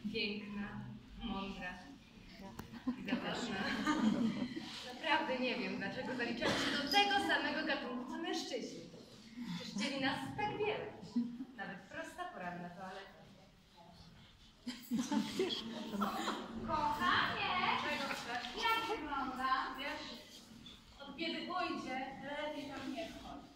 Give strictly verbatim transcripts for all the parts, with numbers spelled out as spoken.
piękna, mądra i zabawna. Naprawdę nie wiem, dlaczego zaliczamy się do tego samego gatunku co mężczyźni. Przecież dzieli nas tak wiele. Nawet prosta poranna toaleta. Kochanie! Czego chcesz? Jak wygląda? Wiesz, od biedy ujdzie, lepiej tam nie wchodź.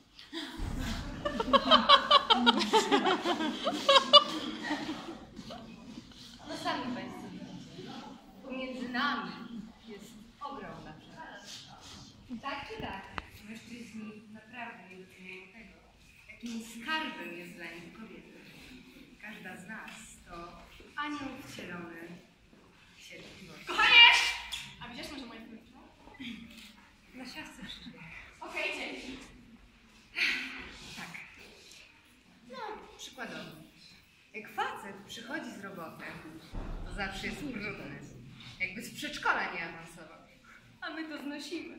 No sami Państwo widzicie, pomiędzy nami jest ogromna przepaść. Tak czy tak, mężczyźni naprawdę nie doceniają tego, jakim skarbem jest dla nich kobieta. Każda z nas to anioł wcielony w cierpliwość. Kochanie! A widzisz może moje klucze? Na siatce przyszło. Okej, okay, dzięki. Tak. No, przykładowo. Jak facet przychodzi z roboty, to zawsze jest brudny. Jakby z przedszkola nie awansował. A my to znosimy.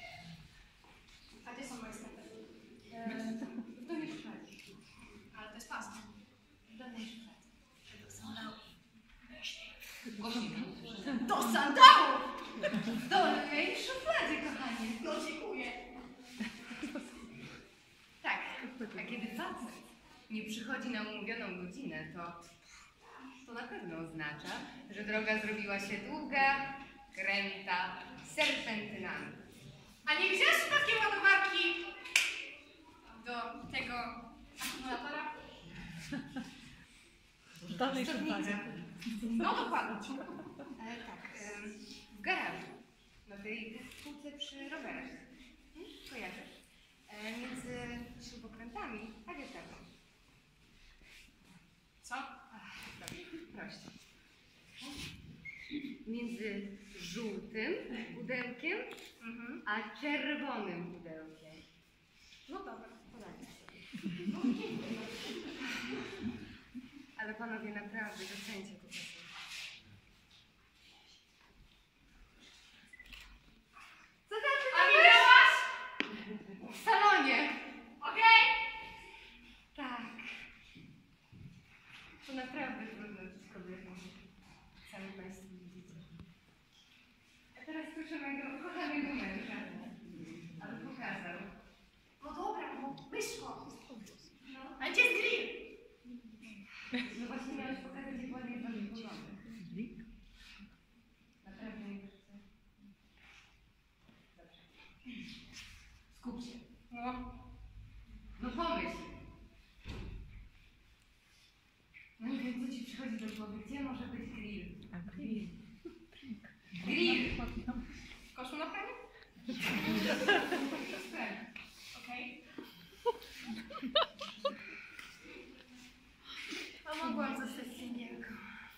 A gdzie są moje sklepy? Eee, w dolnej szufladzie. Ale to jest pasta. W dolnej szufladzie. Do sandałów. Głośniej. Do sandałów! W dolnej szufladzie, kochanie. No dziękuję. Tak. A kiedy facet nie przychodzi na umówioną godzinę, to to na pewno oznacza, że droga zrobiła się długa, kręta, serpentynami. A nie wziąłeś przypadkiem ładowarki do tego akumulatora? Dalej szufladzie. No dokładnie. Ale tak, em, w garażu, na tej półce przy rowerach. Hmm? Kojarzysz? E, między śrubokrętami a wiertarką. Co? Ach, proszę, prościej. Między żółtym pudełkiem Mhm. a czerwonym pudełkiem. No dobra. Poradź sobie. Ale panowie naprawdę docencie to czasem. Co tam ty A widziałaś? w salonie? Okej? Tak. To naprawdę trudno z kobietą. Sami Państwo widzicie. A teraz proszę mojego kochanego męża, aby pokazał. No dobra, no wyszło. No. A gdzie jest grill? No właśnie miałeś pokazać, jak ładnie wam wygląda. Naprawdę nie chcę. Dobrze. Skup się. No. No pomyśl. No nie wiem, co ci przychodzi do głowy. Gdzie może być grill? Grill. Grill! Koszul na pranie? Sprawdź. Okej. A mogłam zostać singielką.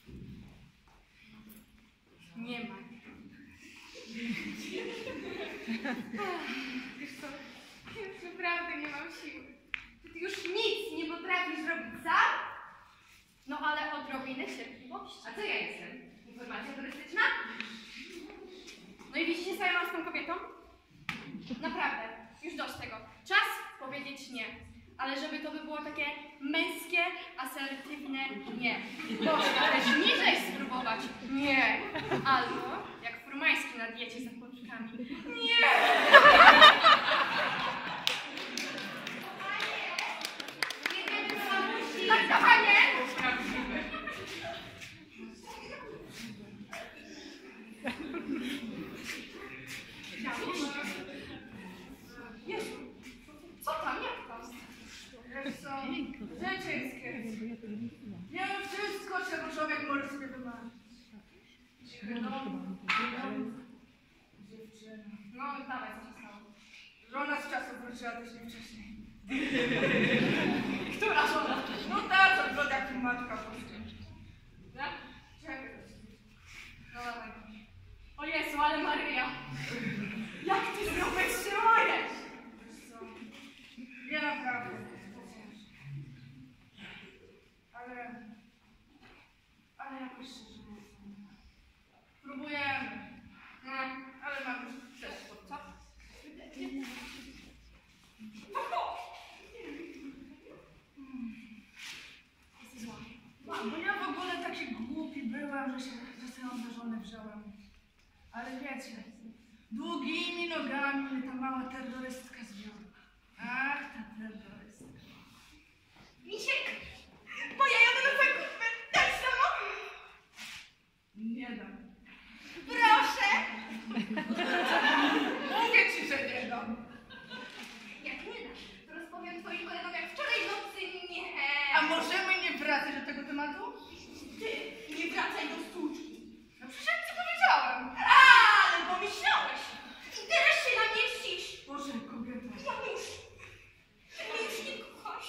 Nie ma. Wiesz co? Ja już naprawdę nie mam siły. Ty już nic nie potrafisz robić sam? No ale odrobinę cierpliwości. A co ja jestem? Informacja turystyczna? No i widzicie, co ja mam z tą kobietą? Naprawdę, już dość tego. Czas powiedzieć nie. Ale żeby to by było takie męskie, asertywne nie. Można też niżej spróbować nie. Albo jak Furmański na diecie za pączkami. Nie! Nie wiem, co mam puścić. Tak, kochanie! Jezu, co tam, jak tam? Wiesz co? Dziecięskie. Nie wiem wszystko, czego człowiek może sobie wymarzyć. No, dziewczyna. No, dawaj, co się stało? Żona z czasów wróciła też nie wcześniej. Która żona? No ta, co to jak matka poszła. Tak? Czekaj. No dawaj. O Jezu, ale Maryja! Jak ty z nią wytrzymujesz? Wiesz co? Nie naprawdę. Ale... Ale jakoś się żyje. Próbujemy. No, ale mamy przeszkód, co? Mam, bo ja Ale wiecie, długimi nogami mnie ta mała terrorystka zwiodła. Ach, ta terrorystka. Misiek, bo ja jadę na zakupy. Daj samochód. Nie dam. Proszę. Mówię ci, że nie dam. Jak nie dasz, to rozpowiem twoim kolegom, jak wczoraj nocy nie. A możemy nie wracać do tego tematu? Ty nie wracaj do stłuczki. No przecież ja ci powiedziałam. Ale pomyślałeś. I teraz się na mnie wścisz. Boże, kobieta. Janusz, ty mnie już nie kochasz.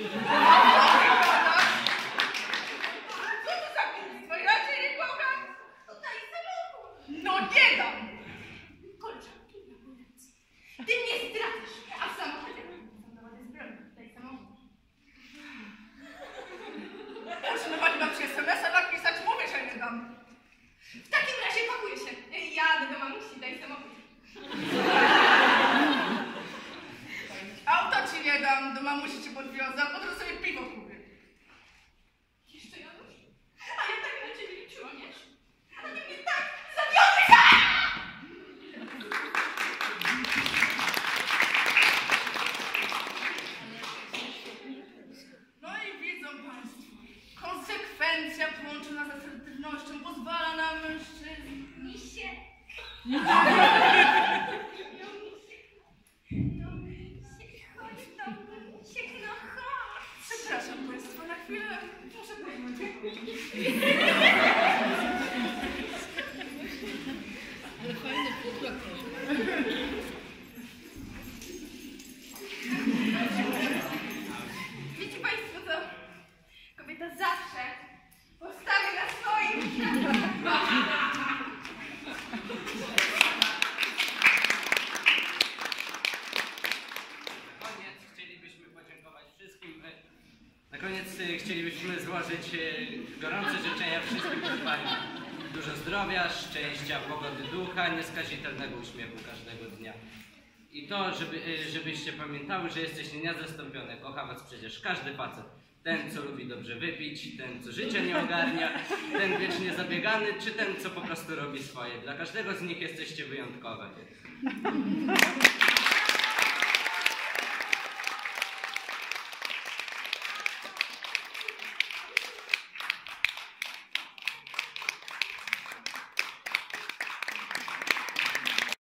Co to za głupstwo? Ja cię nie kocham. To daj samochód. No nie dam. Kolczanki na ulicy. Ty mnie zdradzasz, a w samochodzie są dowody zbrodni. Daj samochód. Otrzymywali wam się es em es a napisać, mówię, że nie dam. W takim razie pakuję się. Jadę do mamusi, daj samochód. Auto ci nie dam, do mamusi cię podwiozę, a potem sobie piwo kupię. Jeszcze Janusz? A ja tak na ciebie liczyłam, wiesz? A ty mnie tak zawiodłeś! No i widzą państwo, konsekwencja połączona z asertywnością pozwala na mężczyzn. Misie. No misiek, chodź do mnie, misiek, no chodź. Przepraszam państwa, na chwilę muszę powiedzieć. Ale fajne pudło też. Wiecie państwo co? Kobieta zawsze postawi na swoim. Na koniec chcielibyśmy podziękować wszystkim. Na koniec y, chcielibyśmy złożyć y, gorące życzenia wszystkim paniom. Dużo zdrowia, szczęścia, pogody ducha, nieskazitelnego uśmiechu każdego dnia. I to, żeby, y, żebyście pamiętały, że jesteście niezastąpione. Kocha was przecież każdy facet. Ten, co lubi dobrze wypić, ten, co życia nie ogarnia, ten wiecznie zabiegany, czy ten, co po prostu robi swoje. Dla każdego z nich jesteście wyjątkowe.